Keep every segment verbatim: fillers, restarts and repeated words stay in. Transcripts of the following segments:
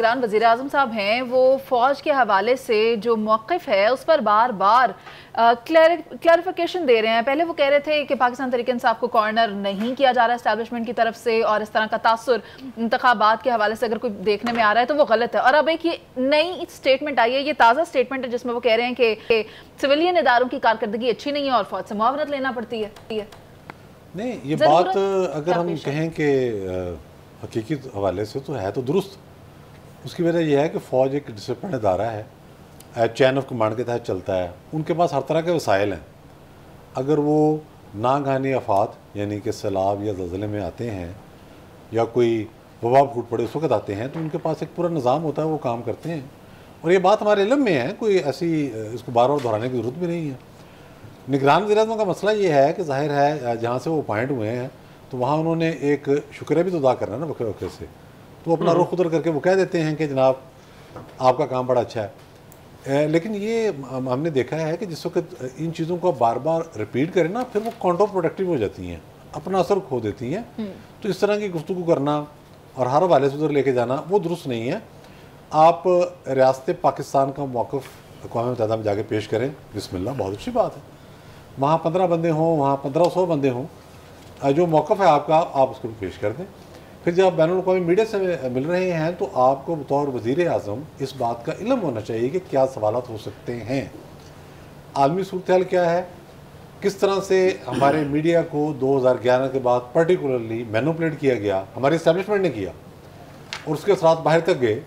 निगरान वज़ीर आज़म साहब हैं वो फ़ौज के हवाले से जो मौक़िफ़ है उस पर बार बार क्लैरिफिकेशन दे रहे हैं। पहले वो कह रहे थे कि पाकिस्तान तहरीक इंसाफ को कॉर्नर नहीं किया जा रहा इस्टेब्लिशमेंट की तरफ से और इस तरह का तासुर इंतखाबात के हवाले से अगर कोई देखने में आ रहा है तो वो गलत है। और अब एक ये नई स्टेटमेंट आई है, ये ताज़ा स्टेटमेंट है जिसमें वो कह रहे हैं कि सिविलियन इदारों की कारकर्दगी अच्छी नहीं है और फ़ौज से मुआवनत लेना पड़ती है। नहीं, ये बात अगर हम कहें कि हकीकी हवाले से तो है तो दुरुस्त। उसकी वजह यह है कि फ़ौज एक डिसिप्लिन इदारा है, चैन ऑफ कमांड के तहत चलता है। उनके पास हर तरह के वसाइल हैं। अगर वो नागहानी आफात यानी कि सैलाब या ज़लज़ले में आते हैं या कोई वबा फूट पड़े उस वक्त आते हैं तो उनके पास एक पूरा निज़ाम होता है, वो काम करते हैं। और ये बात हमारे इल्म में है, कोई ऐसी इसको बार बार दोहराने की ज़रूरत भी नहीं है। निगरान वज़ीर-ए-आज़म का मसला ये है कि ज़ाहिर है जहाँ से वो अपॉइंट हुए हैं तो वहाँ उन्होंने एक शुक्रिया भी तो अदा करना है ना वक्त वक्त से, तो अपना रुख उधर करके वो कह देते हैं कि जनाब आपका काम बड़ा अच्छा है। लेकिन ये हमने देखा है कि जिस वक्त इन चीज़ों को बार बार रिपीट करें ना फिर वो काउंटर प्रोडक्टिव हो जाती हैं, अपना असर खो देती हैं। तो इस तरह की गुफ्तगू करना और हर हवाले से उधर लेके जाना वो दुरुस्त नहीं है। आप रियासत पाकिस्तान का मौक़िफ़ अक़वाम मुत्तहिदा में जाके पेश करें, बिस्मिल्लाह, बहुत अच्छी बात है। वहाँ पंद्रह बंदे हों, वहाँ पंद्रह सौ बंदे हों, जो मौक़िफ़ है आपका आप उसको पेश कर दें। फिर जब बैनुल-अक़वामी मीडिया से मिल रहे हैं तो आपको बतौर वज़ीर आज़म इस बात का इल्म होना चाहिए कि क्या सवालात हो सकते हैं, आलमी सूरत-ए-हाल क्या है, किस तरह से हमारे मीडिया को दो हज़ार ग्यारह के बाद पर्टिकुलरली मैनिपुलेट किया गया, हमारी इस्टेब्लिशमेंट ने किया और उसके साथ बाहर तक गए।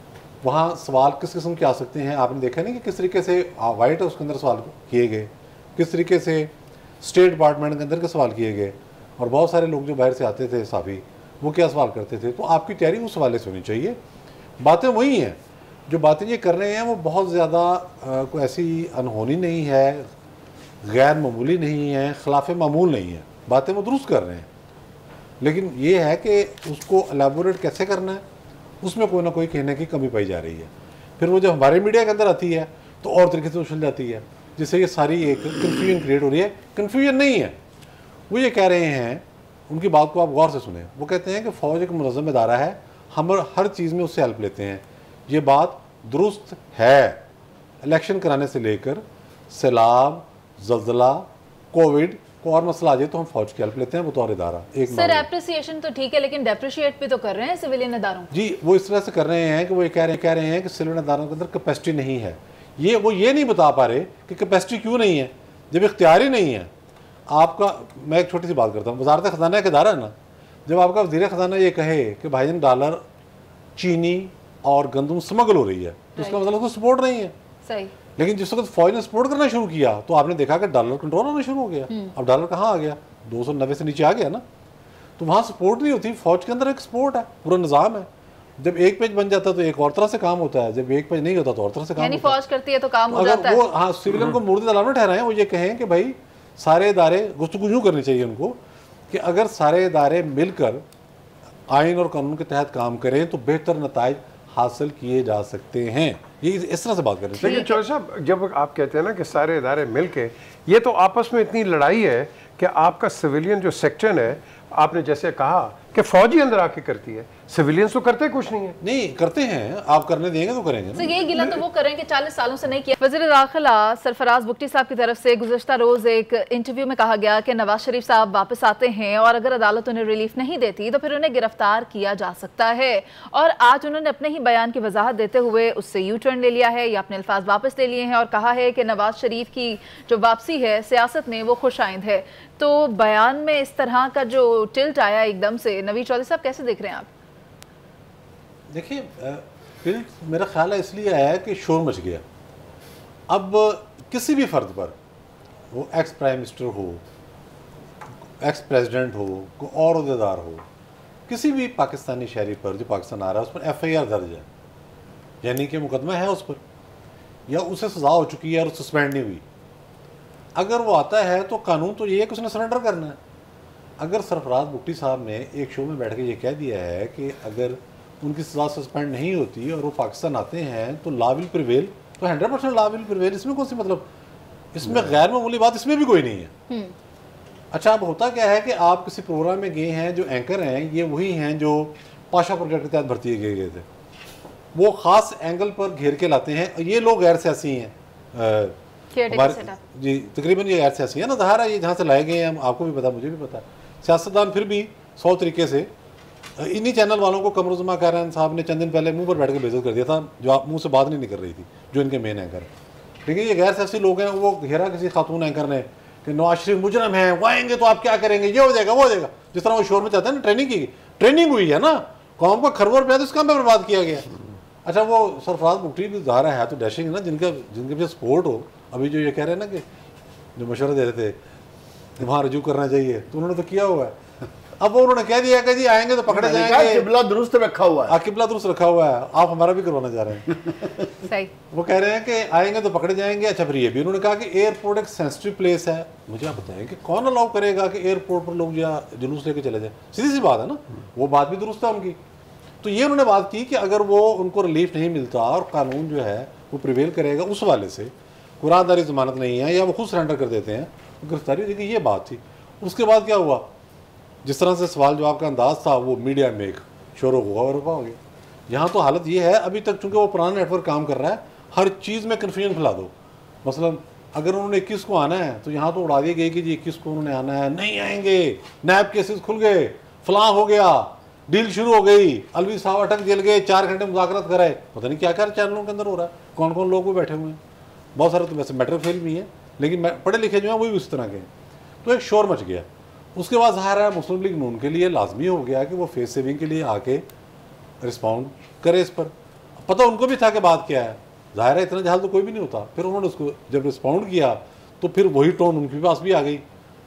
वहाँ सवाल किस किस्म के आ सकते हैं, आपने देखा नहीं कि किस तरीके से वाइट हाउस के अंदर सवाल किए गए, किस तरीके से स्टेट डिपार्टमेंट के अंदर के सवाल किए गए और बहुत सारे लोग जो बाहर से आते थे साफ़ी वो क्या सवाल करते थे। तो आपकी तैयारी उस हवाले से होनी चाहिए। बातें वही हैं, जो बातें ये कर रहे हैं वो बहुत ज़्यादा कोई ऐसी अनहोनी नहीं है, गैर मामूली नहीं है, खिलाफ मामूल नहीं है, बातें वो दुरुस्त कर रहे हैं। लेकिन ये है कि उसको एलेबोरेट कैसे करना है उसमें कोई ना कोई कहने की कमी पाई जा रही है। फिर वो जब हमारे मीडिया के अंदर आती है तो और तरीके से उछल जाती है, जिससे ये सारी एक कन्फ्यूजन क्रिएट हो रही है। कन्फ्यूजन नहीं है, वो ये कह रहे हैं, उनकी बात को आप गौर से सुने, वो कहते हैं कि फ़ौज एक मुनज़्ज़म इदारा है, हम हर चीज़ में उससे हेल्प लेते हैं। ये बात दुरुस्त है। इलेक्शन कराने से लेकर सैलाब, ज़लज़ला, कोविड को और मसला आ जाए तो हम फ़ौज की हेल्प लेते हैं बतौर इदारा। एक सर एप्रिसिएशन तो ठीक है लेकिन डेप्रिशिएट भी तो कर रहे हैं सिविलियन इदारों जी। वो इस तरह से कर रहे हैं कि वो ये कह रहे कह रहे हैं कि सिविलियन इदारों के अंदर कैपेसिटी नहीं है। ये वो ये नहीं बता पा रहे कि कैपेसिटी क्यों नहीं है जब इख्तियार ही नहीं है आपका। मैं एक छोटी सी बात करता हूँ, वज़ारत ख़ज़ाना एक इदारा है ना, जब आपका वज़ीर ख़ज़ाना ये कहे कि भाईजान डॉलर, चीनी और गंदम स्मगल हो रही है तो उसका मतलब उसको सपोर्ट नहीं है। सही। लेकिन जिस वक्त फ़ौज ने सपोर्ट करना शुरू किया तो आपने देखा कि डॉलर कंट्रोल होना शुरू हो गया। अब डॉलर कहाँ आ गया, दो सौ नब्बे से नीचे आ गया ना। तो वहाँ सपोर्ट नहीं होती, फ़ौज के अंदर एक सपोर्ट है, पूरा निज़ाम है। जब एक पेज बन जाता है तो एक और तरह से काम होता है, जब एक पेज नहीं होता तो और तरह से काम यानी होता है। फ़ौज करती है तो काम हो अगर जाता वो है। हाँ सिविलियन को मुर्द अलावा ठहराएं, वो ये कहें कि भाई सारे इदारे, गुफ्तगू यूँ करनी चाहिए उनको कि अगर सारे इदारे मिलकर आइन और कानून के तहत काम करें तो बेहतर नताइज हासिल किए जा सकते हैं। ये इस तरह से बात करें। लेकिन चौधरी साहब, जब आप कहते हैं ना कि सारे इदारे मिल के, ये तो आपस में इतनी लड़ाई है कि आपका सिविलियन जो सेक्शन है, आपने जैसे कहा कि फौज ही अंदर आके करती है, सिविलियंस तो करते कुछ नहीं है। नहीं करते हैं, आप करने देंगे तो करेंगे ना। ये गिला तो वो करेंगे चालीस सालों से नहीं किया। वज़ीर दाखिला सरफराज बुगटी साहब की तरफ से गुज़श्ता रोज़ एक इंटरव्यू में कहा गया कि नवाज शरीफ साहब वापस आते हैं और अगर अदालत उन्हें रिलीफ नहीं देती तो फिर उन्हें गिरफ्तार किया जा सकता है। और आज उन्होंने अपने ही बयान की वजाहत देते हुए उससे यू टर्न ले लिया है या अपने अल्फाज वापस ले लिए हैं और कहा है कि नवाज शरीफ की जो वापसी है सियासत में वो खुश आइंद है। तो बयान में इस तरह का जो टिल्ट आया एकदम से, नवीद चौधरी साहब कैसे देख रहे हैं आप? देखिए, टिल्ट मेरा ख्याल है इसलिए आया है कि शोर मच गया। अब किसी भी फ़र्द पर, वो एक्स प्राइम मिनिस्टर हो, एक्स प्रेसिडेंट हो, कोई और अहदेदार हो, किसी भी पाकिस्तानी शहरी पर जो पाकिस्तान आ रहा है उस पर एफ आई आर दर्ज है, यानी कि मुकदमा है उस पर या उसे सज़ा हो चुकी है और सस्पेंड नहीं हुई। अगर वो आता है तो कानून तो ये है कि उसने सरेंडर करना है। अगर सरफराज बुगटी साहब ने एक शो में बैठ के ये कह दिया है कि अगर उनकी सज़ा सस्पेंड नहीं होती और वो पाकिस्तान आते हैं तो लॉ विल प्रिवेल, तो hundred percent law will prevail. इसमें कौन सी मतलब, इसमें गैर मामूली बात इसमें भी कोई नहीं है। अच्छा, अब होता क्या है कि आप किसी प्रोग्राम में गए हैं, जो एंकर हैं ये वही हैं जो पाशा प्रोजेक्ट के तहत भर्ती किए गए थे। वो ख़ास एंगल पर घेर के लाते हैं। ये लोग गैर सियासी हैं, हमारे जी तकरीबन ये गैर सियासी है ना, ज़ाहिर है ये जहाँ से लाए गए हैं, आपको भी पता मुझे भी पता। सियासतदान फिर भी सौ तरीके से, इन्हीं चैनल वालों को कमरुज़्ज़मा कारन साहब ने चंद दिन पहले मुंह पर बैठ के बेइज्जत कर दिया था, जो आप मुंह से बात नहीं निकल रही थी, जो इनके मेन एंकर। लेकिन ये गैर सियासी लोग हैं, वो घेरा किसी खातून एंकर ने कि नवाज शरीफ मुजरम है, वो आएंगे तो आप क्या करेंगे, ये हो जाएगा वो हो जाएगा, जिस तरह वो शोर में चाहते हैं ना। ट्रेनिंग की ट्रेनिंग हुई है ना, कौम का खरबों रुपया तो इस काम पर बर्बाद किया गया। अच्छा, वो सरफराज बुगटी भी ज़ाहिर है तो डैशिंग है ना, जिनका जिनके पीछे सपोर्ट हो। अभी जो ये कह रहे हैं ना कि जो मशवरा दे रहे थे कि वहाँ रजू करना चाहिए, तो उन्होंने तो किया हुआ है। अब वो उन्होंने कह दिया कि जी आएंगे तो पकड़े जाएंगे, किबला दुरुस्त रखा हुआ है, किबला दुरुस्त रखा हुआ है, आप हमारा भी करवाना चाह रहे हैं। सही। वो कह रहे हैं कि आएंगे तो पकड़े जाएंगे। अच्छा, फिर ये भी उन्होंने कहा कि एयरपोर्ट एक सेंसिटिव प्लेस है। मुझे आप बताएं कि कौन अलाउ करेगा कि एयरपोर्ट पर लोग या जुलूस लेके चले जाए? सीधी सी बात है ना, वो बात भी दुरुस्त है उनकी। तो ये उन्होंने बात की कि अगर वो उनको रिलीफ नहीं मिलता और कानून जो है वो प्रिवेल करेगा उस वाले से, कुरानदारी जमानत नहीं है या वो खुद सरेंडर कर देते हैं, गिरफ्तारी हो जाएगी। ये बात थी। उसके बाद क्या हुआ, जिस तरह से सवाल जवाब का अंदाज था, वो मीडिया में एक शोर हुआ और रुपा हो गया। यहाँ तो हालत ये है अभी तक, चूँकि वो पुराना नेटवर्क काम कर रहा है, हर चीज़ में कन्फ्यूजन फैला दो। मसलन अगर उन्होंने इक्कीस को आना है तो यहाँ तो उड़ा दी गई कि जी इक्कीस को उन्होंने आना है, नहीं आएंगे, नैब केसेस खुल गए, फलां हो गया, डील शुरू हो गई, अलवी साहब अटक जेल गए, चार घंटे मुज़ाकरात कराए। पता नहीं क्या क्या चैनलों के अंदर हो रहा है, कौन कौन लोग वो बैठे हुए हैं। बहुत सारे तो वैसे मैटर फेल भी हैं, लेकिन पढ़े लिखे जो हैं वही उस तरह के हैं। तो एक शोर मच गया। उसके बाद ज़ाहिर है मुस्लिम लीग नून के लिए लाजमी हो गया कि वो फेस सेविंग के लिए आके रिस्पॉन्ड करे इस पर। पता उनको भी था कि बात क्या है, ज़ाहिर है इतना जहाल तो कोई भी नहीं होता। फिर उन्होंने उसको जब रिस्पॉन्ड किया तो फिर वही टोन उनके पास भी आ गई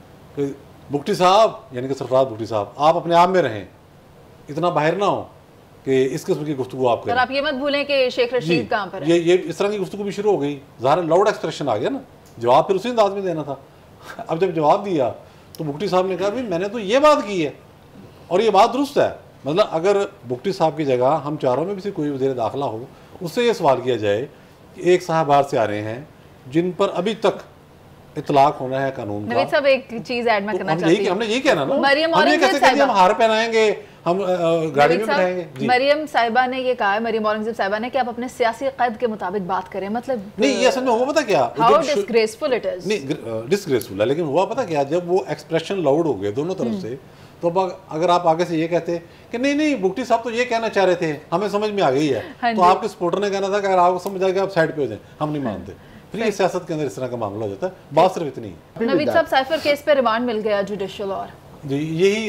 कि बुगटी साहब, यानी कि सरफराज बुगटी साहब, आप अपने आप में रहें, इतना बाहर ना हो कि इस किस्म की गुफ्तगू आप करें। आप ये मत भूलें कि शेख रशीद कहाँ पर है। ये ये इस तरह की गुफ्तगू भी शुरू हो गई। ज़ाहिर लाउड एक्सप्रेशन आ गया ना, जवाब फिर उसी अंदाज में देना था। अब जब जवाब दिया तो बुगटी साहब ने कहा भाई मैंने तो ये बात की है और ये बात दुरुस्त है। मतलब अगर बुगटी साहब की जगह हम चारों में भी से कोई वज़ीर दाखिला हो, उससे ये सवाल किया जाए कि एक साहब बाहर से आ रहे हैं जिन पर अभी तक इतलाक होना है कानून का। नवीद साहब एक चीज ऐड मैं करना चाहती हूं। हमने यही कहना ना, मरियम हम ये कैसे कहते हैं हम हार पहनाएंगे, हम गाड़ी में बिठाएंगे। मरियम साहिबा ने ये कहा है, मरियम औरंगजेब साहिबा ने, कि आप अपने सियासी क़द के मुताबिक बात करें। मतलब नहीं, ये असल में हुआ पता क्या, हाउ डिसग्रेसफुल इट इज। नहीं डिसग्रेसफुल है, लेकिन हुआ पता क्या, जब वो एक्सप्रेशन लाउड हो गए दोनों तरफ से, तो अगर आप आगे से ये कहते कि नहीं नहीं बुगटी साहब तो ये कहना चाह रहे थे, हमें समझ में आ गई है, तो आपके सपोर्टर ने कहना था कि अगर आपको समझ आ गया आप साइड पे हो जाए, हम नहीं मानते। फिर ये सियासत के अंदर इस तरह का मामला हो जाता है। बात सिर्फ इतनी है। नवीद साहब, साइफर केस पे रिमांड मिल गया जुडिशियल, और जी यही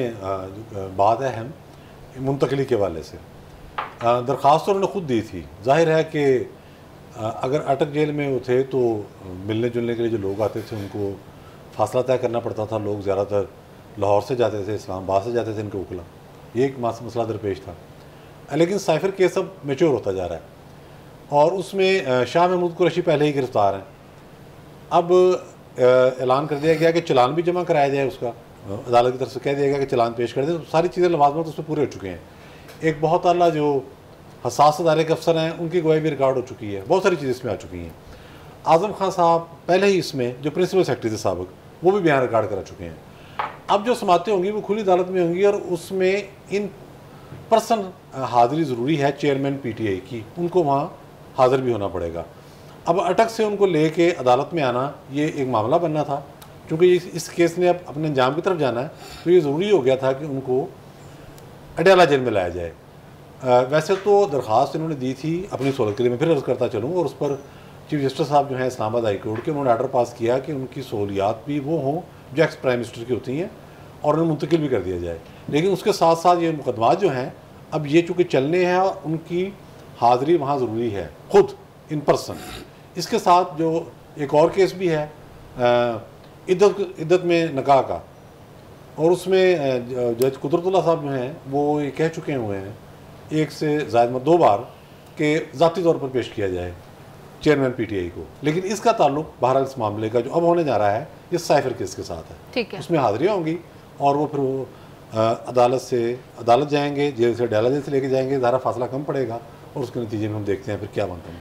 इसमें बात है हम मुंतकली के वाले से। दरख्वास्त तो उन्होंने खुद दी थी। जाहिर है कि अगर अटक जेल में वो थे तो मिलने जुलने के लिए जो लोग आते थे उनको फासला तय करना पड़ता था। लोग ज़्यादातर लाहौर से जाते थे, इस्लामाबाद से जाते थे इनके वकला, ये एक मसला दरपेश था। लेकिन साइफर केस अब मेच्योर होता जा रहा है और उसमें शाह महमूद कुरैशी पहले ही गिरफ्तार हैं। अब ऐलान कर दिया गया कि चलान भी जमा कराया जाए, उसका अदालत की तरफ से कह दिया गया कि चलान पेश कर दे। तो सारी चीज़ें लवाजमत उसमें पूरे हो चुके हैं। एक बहुत आला जो हसास अदारे के अफसर हैं उनकी गवाही भी रिकॉर्ड हो चुकी है, बहुत सारी चीज़ें इसमें आ चुकी हैं। आज़म खान साहब पहले ही इसमें जो प्रिंसिपल सेक्रेटरी थे साबिक, वो भी बयान रिकॉर्ड करा चुके हैं। अब जो समातें होंगी वो खुली अदालत में होंगी और उसमें इन पर्सन हाज़िरी ज़रूरी है चेयरमैन पी टी आई की, उनको वहाँ हाज़िर भी होना पड़ेगा। अब अटक से उनको लेके अदालत में आना ये एक मामला बनना था, क्योंकि इस, इस केस ने अब अपने अंजाम की तरफ जाना है, तो ये ज़रूरी हो गया था कि उनको अडयाला जेल में लाया जाए। आ, वैसे तो दरख्वास्त इन्होंने दी थी अपनी सहूलत के लिए, मैं फिर अर्ज़ करता चलूँ, और उस पर चीफ जस्टिस साहब जो हैं इस्लामाबाद हाई कोर्ट के, उन्होंने आर्डर पास किया कि उनकी सहूलियात भी वो हों जो एक्स प्राइम मिनिस्टर की होती हैं और उन्हें मुंतकिल भी कर दिया जाए। लेकिन उसके साथ साथ ये मुकदमात जो हैं अब ये चूँकि चलने हैं और उनकी हाज़िरी वहाँ ज़रूरी है, खुद इन पर्सन। इसके साथ जो एक और केस भी है इद्दत इद्दत में निकाह का, और उसमें जज कुदरतुल्लाह साहब जो हैं वो ये कह चुके हुए हैं एक से ज़ायद दो बार कि ज़ाती तौर पर पेश किया जाए चेयरमैन पीटीआई को। लेकिन इसका ताल्लुक बहरहाल इस मामले का जो अब होने जा रहा है ये साइफर केस के साथ है। ठीक है, उसमें हाज़िरियाँ होंगी और वो फिर वो अदालत से अदालत जाएंगे, जेल से अडयाला जेल से लेके जाएंगे, ज़रा फासला कम पड़ेगा और उसके नतीजे में हम देखते हैं फिर क्या बनता है।